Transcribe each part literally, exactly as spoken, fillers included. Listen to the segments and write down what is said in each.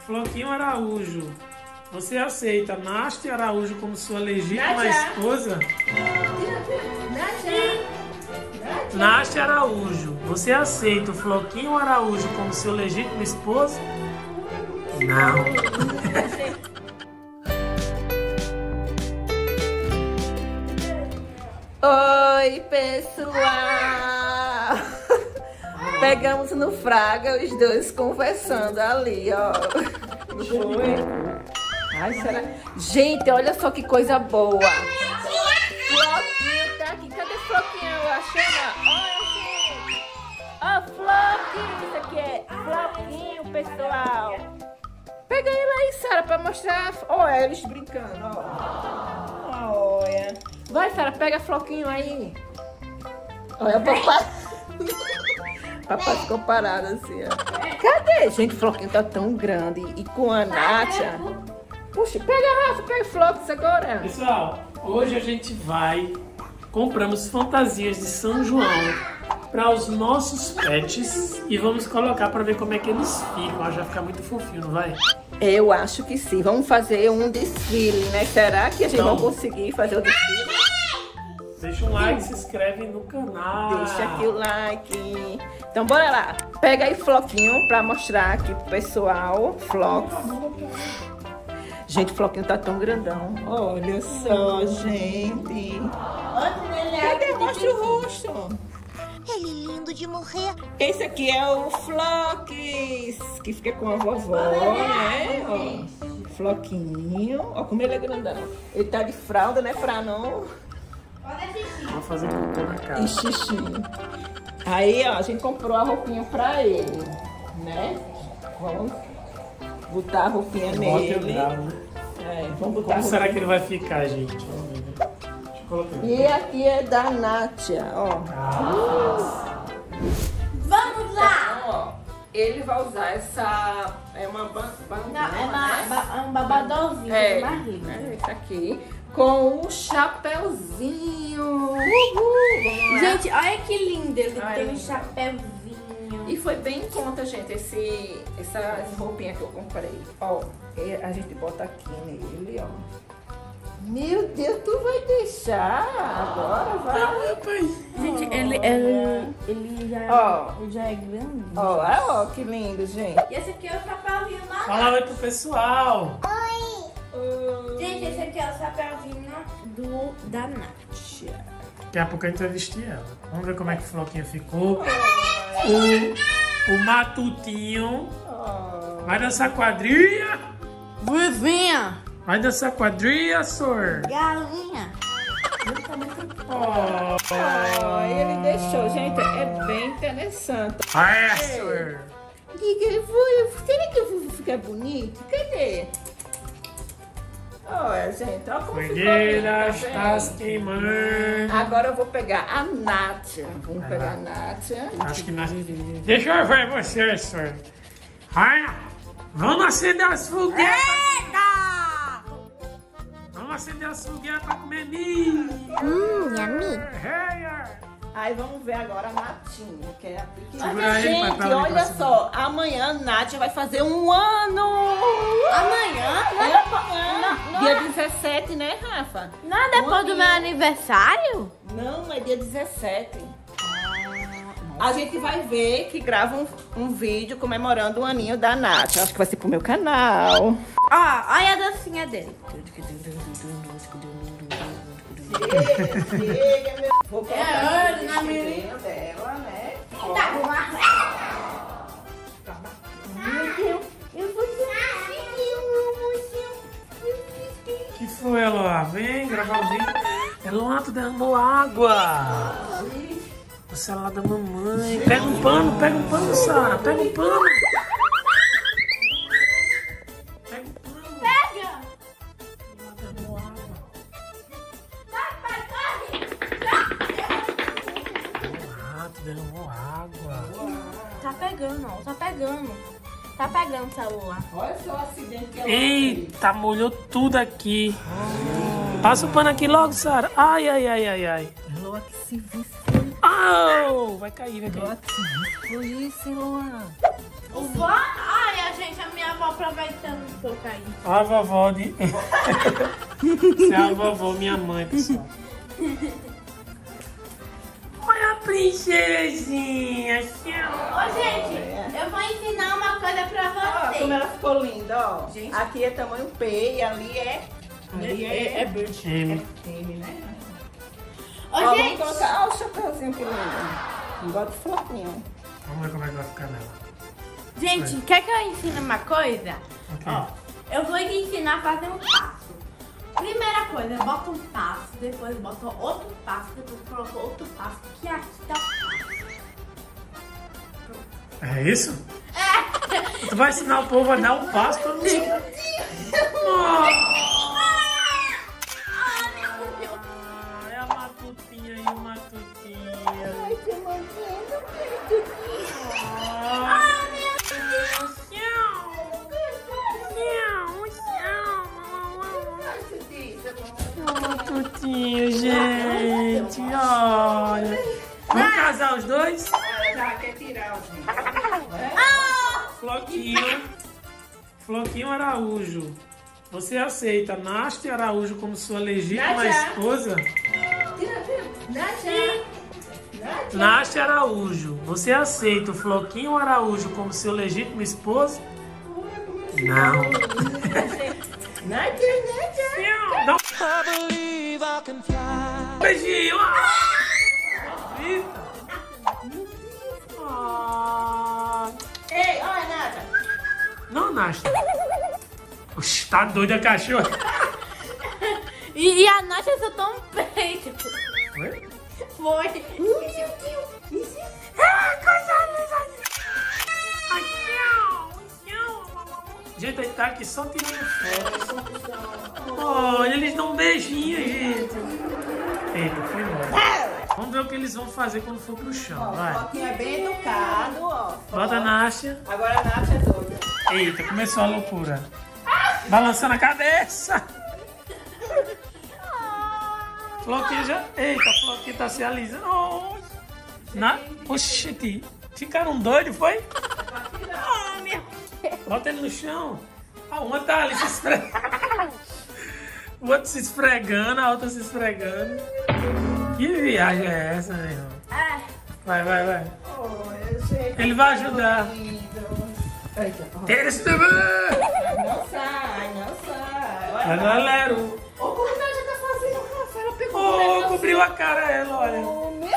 Floquinho Araújo, você aceita Nátia Araújo como sua legítima Nátia. esposa? Nátia. Nátia Araújo, você aceita o Floquinho Araújo como seu legítimo esposo? Não. Oi, pessoal! Pegamos no Fraga os dois conversando ali, ó. Não foi? Ai, será? Gente, olha só que coisa boa! Floquinho tá aqui. Cadê Floquinho? Eu achei, olha, gente! Ó, Floquinho! Isso aqui é Floquinho, pessoal! Pega ele aí, Sara, pra mostrar. Olha, eles brincando, ó. Olha. Vai, Sara, pega Floquinho aí. Olha, o papai. Papai ficou parado assim, ó. Cadê? Gente, o Floquinho tá tão grande. E com a Nátia. Puxa, pega, Rafa, pega Floquinho agora. Pessoal, hoje a gente vai... Compramos fantasias de São João para os nossos pets e vamos colocar para ver como é que eles ficam. Acho que vai ficar muito fofinho, não vai? Eu acho que sim. Vamos fazer um desfile, né? Será que a gente Então, vai conseguir fazer o desfile? Deixa um like, se inscreve no canal. Deixa aqui o like. Então, bora lá. Pega aí Floquinho pra mostrar aqui pro pessoal. Flox. Gente, o Floquinho tá tão grandão. Olha só, gente. Cadê? Mostra o rosto. Ele é lindo de morrer. Esse aqui é o Flox, que fica com a vovó, né? Ó, Floquinho. Ó como ele é grandão. Ele tá de fralda, né, Fra? Não? Vou fazer cocô na cara. E xixi. Aí, ó, a gente comprou a roupinha pra ele, né? Vamos botar a roupinha Bota e nele. gravo, né? É, vamos botar Como a será que roupinha. ele vai ficar, gente? Vamos ver, né? Deixa eu colocar. E aqui é da Nátia, ó. Ah, Vamos lá! Então, ó, ele vai usar essa... É uma ban- bandana, Não, é, uma, né? ba- é um babadorzinho É, de barriga. é esse aqui. Com o chapéuzinho. Uhul! Vamos lá. Gente, olha que lindo. Ele Ai, tem um lindo. chapéuzinho. E foi bem em conta, gente, esse, essa roupinha que eu comprei. Ó, e a gente bota aqui nele, ó. Meu Deus, tu vai deixar agora? Vai. meu pai. Gente, ele, ele, ele já, Ó. ele já é grande. Ó, olha, ó, que lindo, gente. E esse aqui é o chapéuzinho da Fala oi pro pessoal. Gente, esse aqui é o chapéuzinho do da Nath. Daqui a pouco a gente vai vestir ela. Vamos ver como é que o Floquinho ficou. O, o Matutinho vai dançar quadrilha. Vivinha! Vai dançar quadrilha, senhor. Galinha! Oh, Ó, ele deixou, gente, é bem interessante. é, senhor. O que que ele foi? Será que eu vou ficar bonito? Cadê? Olha, gente, olha como ficou Fogueira lindo, tá está vendo? se queimando. Agora eu vou pegar a Nátia. Vamos pegar a Nátia. Acho que nós... Deixa eu ver você, senhor. Ai, vamos acender as fogueiras. Vamos acender as fogueiras para comer milho. Hum, yummy! Aí vamos ver agora a Natinha, que é a pequena. Segura aí, Gente, pai, pra lá, olha pra cima. só. Amanhã a Nátia vai fazer um ano. Amanhã? É amanhã. Dia dezessete, né, Rafa? Não é depois Um do meu aniversário? Não, é dia dezessete. A gente vai ver que grava um, um vídeo comemorando o aninho da Nath. Acho que vai ser pro meu canal. Ó, olha a dancinha dele. Chega, chega, meu. Vou colocar É, aqui o na minha- vestidinho dela, né? Tá com uma... Meu Deus, eu vou Que foi, Eloá? Vem gravar o vídeo. Eloá, tu derramou água. O celular da mamãe. Pega um pano, pega um pano, Sara. Pega um pano. Pega um pano. Pega! Eloá derramou água. Ah, tu derramou água. Tá pegando, ó, tá pegando. Tá pegando o celular. Olha só o acidente que ela Eita, molhou tudo aqui. Passa o pano aqui logo, Sara. Ai, ai, ai, ai, ai. Eloá que se viu. Au! Vai cair, vai cair. Foi isso, Eloá. Vó, olha, gente, a minha avó aproveitou colocar aí. A vovó de... Essa é a vovó, minha mãe, pessoal. Olha a princesinha. Ô, gente, eu vou ensinar uma coisa pra Ó, vocês. como ela ficou linda, ó. Gente. Aqui é tamanho P e ali é... Ali é... É Bird M. M, né? Ô, Ó, gente, vamos colocar... Ó o chapéuzinho que lindo. Bota o floquinho. Vamos ver como é que vai ficar nela. gente, quer que eu ensine uma coisa? Ok. Ó, eu vou te ensinar a fazer um passo. Primeira coisa, bota um passo, depois bota outro passo, depois coloca outro passo, que aqui tá... É isso? É. Tu vai ensinar o povo a dar um passo pra não se... Ah, é a matutinha aí, o matutinha. Ai, que mandinha. Ah, matutinha, gente. Olha. Vamos casar os dois? Ela já quer tirar o gente. Floquinho. Floquinho Araújo. Você aceita Nasty Araújo como sua legítima Nádia. esposa? Tira, tira. Nádia. Nasty Araújo. Você aceita o Floquinho Araújo como seu legítimo esposo? Não. Nádia, Nádia. Dá um beijinho. Ah! Eita. Ah. Ei, olha, Nádia. Não, Nasty. Oxi, tá doida a cachorra. E, e a Nádia soltou um peito. Oi? Foi. Ah, coisa linda. Gente, ele tá aqui só tirando foto. Olha, eles dão um beijinho, gente. Eita, foi embora. Vamos ver o que eles vão fazer quando for pro chão, Ó, o vai. Floquinho é bem educado, ó. Bota a Nácia. Agora a Nádia é doida. Eita, começou a loucura. Balançando a cabeça. Floquinho já... Eita, Floquinho tá se alisando. Oh. Na... Oxi, ficaram doidos, foi? Oh, meu Deus. Bota ele no chão. A uma tá ali se esfregando. O outro se esfregando, a outra se esfregando. Que viagem é essa, meu irmão? Ah, Vai, vai, vai. Oh, eu sei que Ele vai tá ajudar. lindo. Eita, ó. Tira esse bebê! Não sai, não sai. A Olha, galera. Ô, como a Nádia tá fazendo, Rafa? Ela pegou o Oh, negócio. cobriu a cara ela, olha. Oh, meu...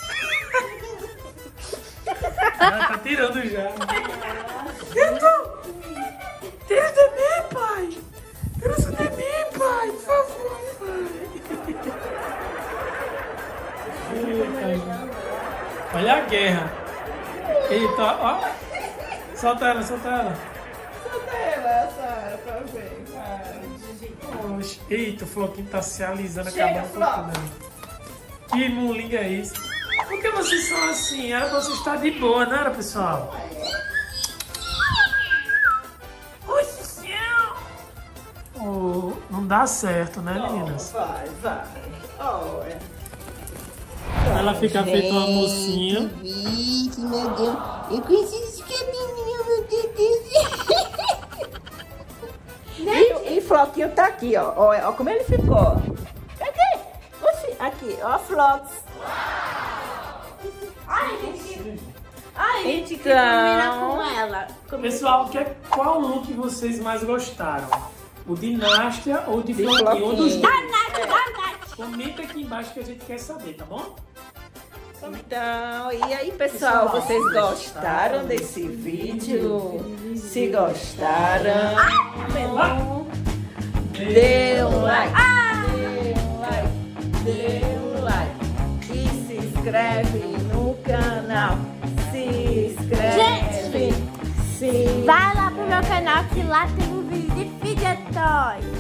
Ela tá tirando já. Então, tira esse bebê, pai. Tira esse bebê, pai, por favor, pai. Eita. Olha a guerra. Eita, ó. Solta ela, solta ela. Solta ela, Sara, pra ver. Vai. Oxe, eita, o Floquinho tá se alisando, Chega, acabando com tudo. Que mulinga é isso? Por que vocês são assim? Era pra vocês estar de boa, não era, pessoal? Oxe, céu! Oh, não dá certo, né, meninas? Vai, vai. Olha. Ela fica feita uma mocinha. Vixe, meu Deus. Eu conheci esse cabelinho, meu Deus. E, e Floquinho tá aqui, ó. Olha ó, como ele ficou. Cadê? Oxi, aqui, ó, Flox. ai, gente. Ai, gente, que Então. combina com ela. Pessoal, que, qual look vocês mais gostaram? O de Nástia ou de De Floquinho? Um dos Floquinho. dois. Nath, da Nath. Comenta aqui embaixo que a gente quer saber, tá bom? Então, e aí, pessoal, vocês gostaram desse vídeo? Se gostaram, dê um like, dê um like, dê um like e se inscreve no canal. Se inscreve, Gente, se vai lá pro meu canal que lá tem um vídeo de fidget toy.